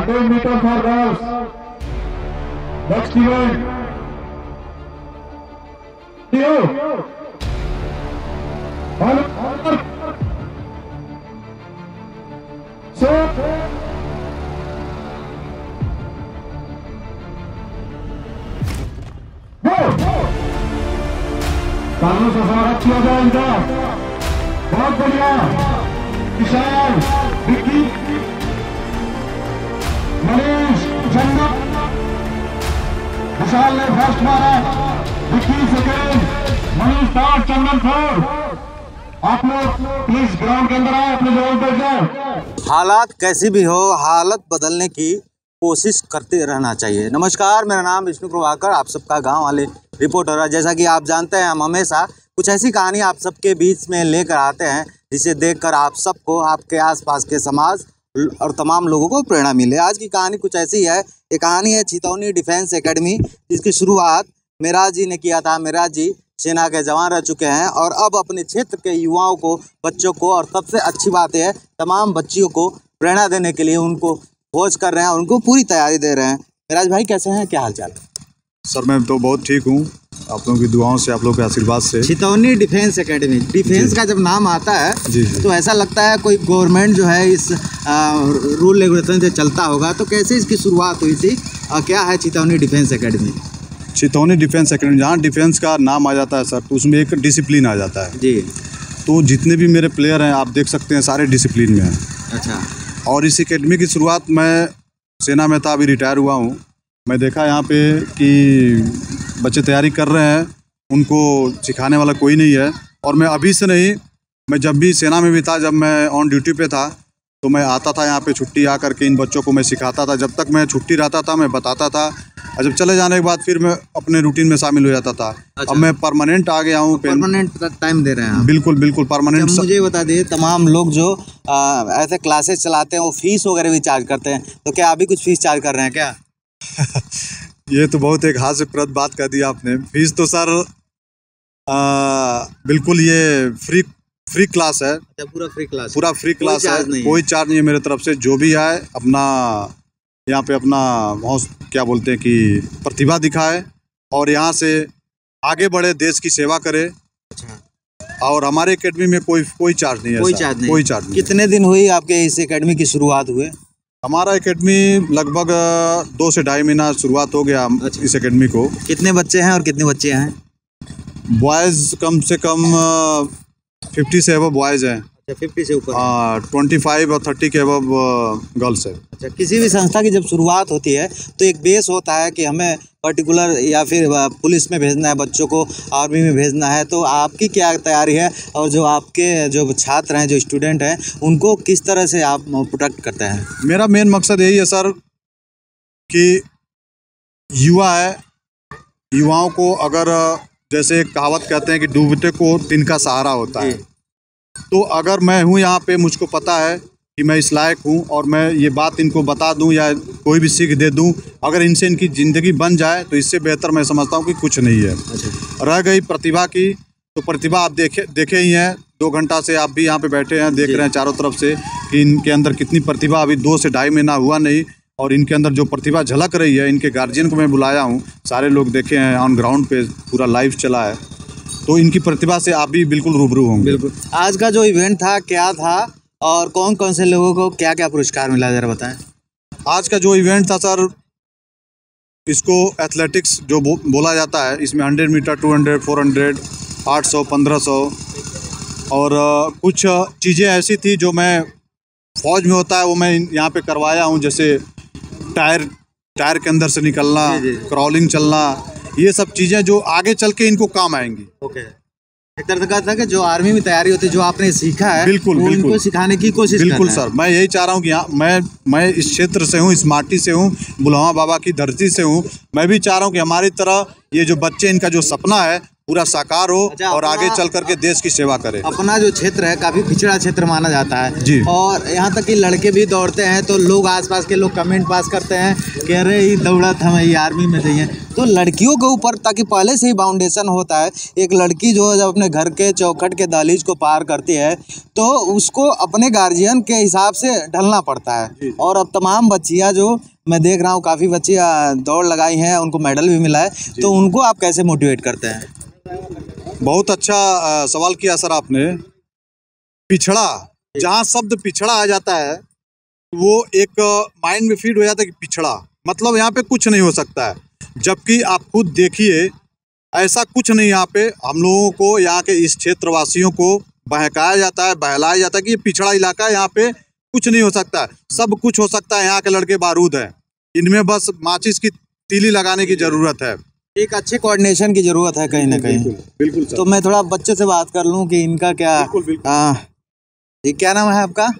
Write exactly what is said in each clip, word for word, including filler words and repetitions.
Hundred metre for girls next event तालियों से स्वागत किया जाए इनका। बहुत बढ़िया। विशाल, विक्की, मनीष, जन्नत। विशाल ने फर्स्ट मारा, Vicky second, Manish third, Chandan fourth. आप लोग प्लीज ग्राउंड के अंदर आओ, अपने जगह पर जाओ। हालात कैसी भी हो, हालत बदलने की कोशिश करते रहना चाहिए। नमस्कार, मेरा नाम विष्णु प्रभाकर, आप सबका गांव वाले रिपोर्टर है। जैसा कि आप जानते हैं, हम हमेशा कुछ ऐसी कहानी आप सबके बीच में लेकर आते हैं जिसे देखकर आप सबको, आपके आसपास के समाज और तमाम लोगों को प्रेरणा मिले। आज की कहानी कुछ ऐसी है। ये कहानी है छितौनी डिफेंस एकेडमी, जिसकी शुरुआत मेराज जी ने किया था। मेराज जी सेना के जवान रह चुके हैं और अब अपने क्षेत्र के युवाओं को, बच्चों को, और सबसे अच्छी बात है तमाम बच्चियों को प्रेरणा देने के लिए उनको खोज कर रहे हैं और उनको पूरी तैयारी दे रहे हैं। मेराज भाई कैसे हैं, क्या हाल चाल? सर मैं तो बहुत ठीक हूँ, आप लोगों की दुआओं से, आप लोगों के आशीर्वाद से। छितौनी डिफेंस एकेडमी, डिफेंस का जब नाम आता है जी, जी। तो ऐसा लगता है कोई गवर्नमेंट जो है इस रूल रेगुलेशन से चलता होगा। तो कैसे इसकी शुरुआत हुई थी और क्या है Chhitauni defence academy? Chhitauni defence academy, जहाँ डिफेंस का नाम आ जाता है सर, तो उसमें एक डिसिप्लिन आ जाता है जी। तो जितने भी मेरे प्लेयर हैं आप देख सकते हैं, सारे डिसिप्लिन में हैं। अच्छा। और इस एकेडमी की शुरुआत, मैं सेना में था, अभी रिटायर हुआ हूँ। मैं देखा यहाँ पे कि बच्चे तैयारी कर रहे हैं, उनको सिखाने वाला कोई नहीं है। और मैं अभी से नहीं, मैं जब भी सेना में भी था, जब मैं ऑन ड्यूटी पे था, तो मैं आता था यहाँ पे छुट्टी आ करके इन बच्चों को मैं सिखाता था। जब तक मैं छुट्टी रहता था मैं बताता था, और जब चले जाने के बाद फिर मैं अपने रूटीन में शामिल हो जाता था। अच्छा। अब मैं परमानेंट आ गया हूँ। परमानेंट टाइम दे रहे हैं? बिल्कुल बिल्कुल परमानेंट। मुझे बता दिए, तमाम लोग जो आ, ऐसे क्लासेस चलाते हैं वो फीस वगैरह भी चार्ज करते हैं, तो क्या अभी कुछ फीस चार्ज कर रहे हैं क्या? ये तो बहुत एक हास्यप्रद बात कह दी आपने। फीस तो सर आ, बिल्कुल ये फ्री फ्री क्लास है। अच्छा, पूरा फ्री क्लास? पूरा फ्री क्लास है, कोई चार्ज नहीं है मेरे तरफ से। जो भी आए अपना यहाँ पे अपना क्या बोलते हैं कि प्रतिभा दिखाए और यहाँ से आगे बढ़े, देश की सेवा करे। अच्छा। और हमारे एकेडमी में कोई कोई चार्ज नहीं है। कोई चार्ज नहीं? कोई चार्ज नहीं। कितने दिन हुई आपके इस एकेडमी की शुरुआत हुए? हमारा एकेडमी लगभग दो से ढाई महीना शुरुआत हो गया। अच्छा। इस एकेडमी को। कितने बच्चे हैं और कितने बच्चे हैं? बॉयज़ कम से कम फिफ्टी से अबव बॉयज़ हैं। अच्छा, फिफ्टी से ऊपर? हाँ, ट्वेंटी फाइव और थर्टी के अबव गर्ल्स है। अच्छा, किसी भी संस्था की जब शुरुआत होती है तो एक बेस होता है कि हमें पर्टिकुलर या फिर पुलिस में भेजना है बच्चों को, आर्मी में भेजना है। तो आपकी क्या तैयारी है और जो आपके जो छात्र हैं, जो स्टूडेंट हैं, उनको किस तरह से आप प्रोटेक्ट करते हैं? मेरा मेन मकसद यही है सर कि युवा है, युवाओं को अगर, जैसे एक कहावत कहते हैं कि डूबते को तिनका सहारा होता है, तो अगर मैं हूँ यहाँ पे, मुझको पता है कि मैं इस लायक हूँ और मैं ये बात इनको बता दूँ या कोई भी सीख दे दूँ, अगर इनसे इनकी ज़िंदगी बन जाए तो इससे बेहतर मैं समझता हूँ कि कुछ नहीं है। अच्छा। रह गई प्रतिभा की, तो प्रतिभा आप देखे देखे ही हैं, दो घंटा से आप भी यहाँ पे बैठे हैं, देख रहे हैं चारों तरफ से कि इनके अंदर कितनी प्रतिभा। अभी दो से ढाई महीना हुआ नहीं और इनके अंदर जो प्रतिभा झलक रही है, इनके गार्जियन को मैं बुलाया हूँ, सारे लोग देखे हैं, ऑन ग्राउंड पे पूरा लाइव चला है, तो इनकी प्रतिभा से आप भी बिल्कुल रूबरू होंगे। बिल्कुल। आज का जो इवेंट था क्या था और कौन कौन से लोगों को क्या क्या पुरस्कार मिला, जरा बताएं। आज का जो इवेंट था सर, इसको एथलेटिक्स जो बो, बोला जाता है, इसमें hundred metre, two hundred, four hundred, आठ सौ, पंद्रह सौ और कुछ चीज़ें ऐसी थी जो मैं फौज में होता है वो मैं यहाँ पे करवाया हूँ। जैसे टायर टायर के अंदर से निकलना, क्रॉलिंग चलना, ये सब चीज़ें जो आगे चल के इनको काम आएंगी। ओके। एक तरह का था कि जो आर्मी में तैयारी होती है, जो आपने सीखा है, बिल्कुल वो बिल्कुल इनको सिखाने की कोशिश बिल्कुल सर। मैं यही चाह रहा हूँ कि यहाँ मैं मैं इस क्षेत्र से हूँ, इस माटी से हूँ, बुलहवा बाबा की धरती से हूँ। मैं भी चाह रहा हूँ कि हमारी तरह ये जो बच्चे, इनका जो सपना है पूरा साकार हो अच्छा, और आगे अपना- चल करके देश की सेवा करे। अपना जो क्षेत्र है काफ़ी पिछड़ा क्षेत्र माना जाता है जी। और यहाँ तक कि लड़के भी दौड़ते हैं तो लोग आसपास के लोग कमेंट पास करते हैं कि अरे ये दौड़त हमें ये आर्मी में चाहिए। तो लड़कियों के ऊपर ताकि पहले से ही बाउंडेशन होता है, एक लड़की जो है जब अपने घर के चौखट के दहलीज को पार करती है तो उसको अपने गार्जियन के हिसाब से ढलना पड़ता है। और अब तमाम बच्चियाँ जो मैं देख रहा हूँ काफ़ी बच्चियाँ दौड़ लगाई हैं, उनको मेडल भी मिला है, तो उनको आप कैसे मोटिवेट करते हैं? बहुत अच्छा अ, सवाल किया सर आपने। पिछड़ा, जहाँ शब्द पिछड़ा आ जाता है वो एक माइंड में फीड हो जाता है कि पिछड़ा मतलब यहाँ पे कुछ नहीं हो सकता है, जबकि आप खुद देखिए ऐसा कुछ नहीं। यहाँ पे हम लोगों को, यहाँ के इस क्षेत्रवासियों को बहकाया जाता है, बहलाया जाता है कि ये पिछड़ा इलाका है, यहाँ पे कुछ नहीं हो सकता है। सब कुछ हो सकता है, यहाँ के लड़के बारूद हैं, इनमें बस माचिस की तीली लगाने की ज़रूरत है। एक अच्छे कोऑर्डिनेशन की ज़रूरत है कहीं ना कहीं। बिल्कुल तो मैं थोड़ा बच्चे से बात कर लूं कि इनका क्या, बिल्कुल, बिल्कुल। आ, ये क्या नाम है आपका?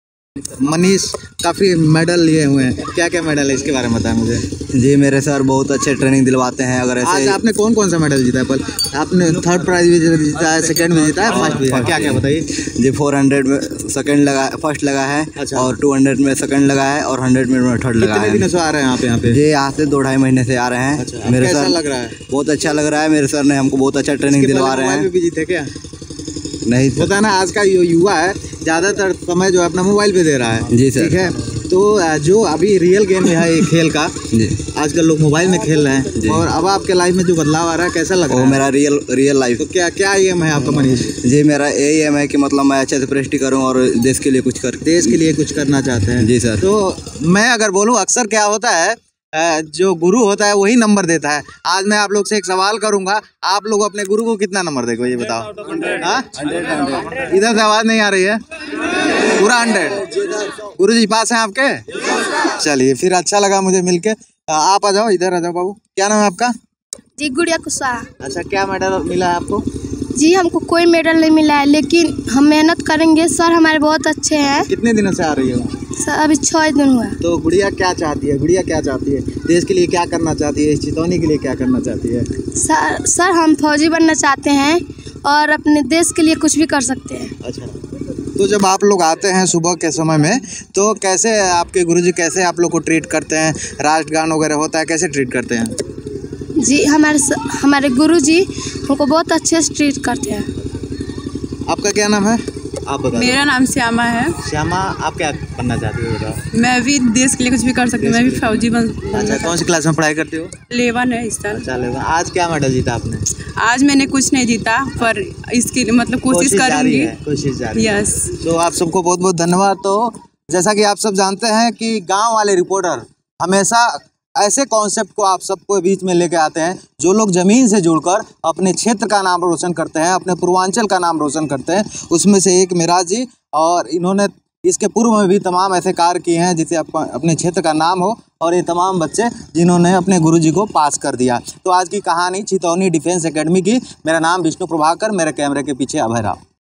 मनीष, काफ़ी मेडल लिए हुए हैं, क्या क्या मेडल है इसके बारे में बताएं मुझे। जी मेरे सर बहुत अच्छे ट्रेनिंग दिलवाते हैं। अगर आज ऐसे आपने कौन कौन सा मेडल जीता है? पर आपने थर्ड प्राइज भी जीता है, सेकंड भी जीता है, फर्स्ट भी जीता है, क्या क्या बताइए। जी फोर हंड्रेड में सेकंड लगा, फर्स्ट लगा है। अच्छा। और टू हंड्रेड में सेकंड लगा है और हंड्रेड में थर्ड लगा कितने है। दिनों से आ रहे हैं आप यहाँ पे? जी यहाँ से दो ढाई महीने से आ रहे हैं। अच्छा, मेरे कैसा सर लग रहा है? बहुत अच्छा लग रहा है। मेरे सर ने हमको बहुत अच्छा ट्रेनिंग इसके दिलवा पहले रहे मोबाइल हैं। पे भी जीते क्या? नहीं सर। होता है ना, आज का जो युवा है ज़्यादातर समय जो है अपना मोबाइल पे दे रहा है। जी सर। ठीक है, तो आ, जो अभी रियल गेम है ये खेल का, जी आजकल लोग मोबाइल में खेल रहे जी। हैं और अब आपके लाइफ में जो बदलाव आ रहा है कैसा लग रहा वो है? मेरा रियल रियल लाइफ। तो क्या क्या एम है आपका मनीष? जी मेरा यही एम है कि मतलब मैं अच्छे से प्रेस्टी करूँ और देश के लिए कुछ कर देश के लिए कुछ करना चाहते हैं? जी सर। तो मैं अगर बोलूँ, अक्सर क्या होता है, अ, जो गुरु होता है वही नंबर देता है। आज मैं आप लोग से एक सवाल करूंगा, आप लोग अपने गुरु को कितना नंबर देंगे ये बताओ। हाँ? इधर से आवाज़ नहीं आ रही है, पूरा हंड्रेड। गुरु जी पास हैं आपके? चलिए फिर अच्छा लगा मुझे मिलके। अ, आप आ जाओ, इधर आ जाओ बाबू। क्या नाम है आपका? जी गुड़िया कुशवाहा। अच्छा, क्या मेडल मिला है आपको? जी हमको कोई मेडल नहीं मिला है, लेकिन हम मेहनत करेंगे। सर हमारे बहुत अच्छे हैं। कितने दिनों से आ रही हो? सर अभी छः दिन हुआ है। तो गुड़िया क्या चाहती है? गुड़िया क्या चाहती है? देश के लिए क्या करना चाहती है? इस चितौनी के लिए क्या करना चाहती है? सर सर हम फौजी बनना चाहते हैं और अपने देश के लिए कुछ भी कर सकते हैं। अच्छा, तो जब आप लोग आते हैं सुबह के समय में तो कैसे आपके गुरुजी कैसे आप लोग को ट्रीट करते हैं? राष्ट्रगान वगैरह होता है, कैसे ट्रीट करते हैं? जी हमारे स- हमारे गुरुजी हमको बहुत अच्छे से ट्रीट करते हैं। आपका क्या नाम है? आप बताओ। मेरा नाम श्यामा है। श्यामा, आप क्या बनना चाहती हो बताओ? मैं भी देश के लिए कुछ भी कर सकती हूँ। मैं भी फौजी बन अच्छा, कौन सी क्लास में पढ़ाई करती हो? लेवन है इस साल। अच्छा, लेकिन आज क्या मेडल जीता आपने? आज मैंने कुछ नहीं जीता, पर इसके लिए मतलब कोशिश जारी करूंगी। है, कोशिश जारी है। यस। तो आप सबको बहुत बहुत धन्यवाद। तो जैसा कि आप सब जानते हैं कि गांव वाले रिपोर्टर हमेशा ऐसे कॉन्सेप्ट को आप सबको बीच में लेके आते हैं जो लोग ज़मीन से जुड़कर अपने क्षेत्र का नाम रोशन करते हैं, अपने पूर्वांचल का नाम रोशन करते हैं। उसमें से एक मिराज जी, और इन्होंने इसके पूर्व में भी तमाम ऐसे कार्य किए हैं जिससे अपने क्षेत्र का नाम हो, और ये तमाम बच्चे जिन्होंने अपने गुरुजी को पास कर दिया। तो आज की कहानी चितौनी डिफेंस एकेडमी की। मेरा नाम विष्णु प्रभाकर, मेरे कैमरे के पीछे अभय राव।